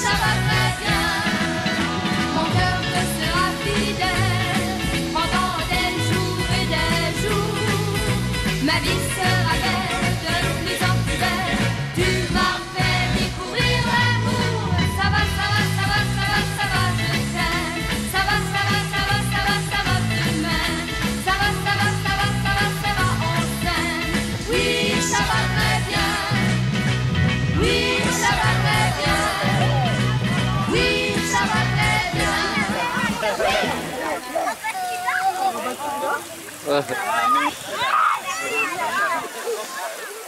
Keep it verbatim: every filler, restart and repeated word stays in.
ça va très bien. Mon cœur te sera fidèle pendant des jours et des jours. Ma vie sera belle, de plus en plus belle. Tu m'as fait découvrir l'amour. Ça va, ça va, ça va, ça va, ça va, je t'aime. Ça va, ça va, ça va, ça va, ça va, tu m'aimes. Ça va, ça va, ça va, ça va, ça va, on s'aime. Oui, ça va très bien. Oui, ça va très bien. Oui, ça va très bien. Ouais.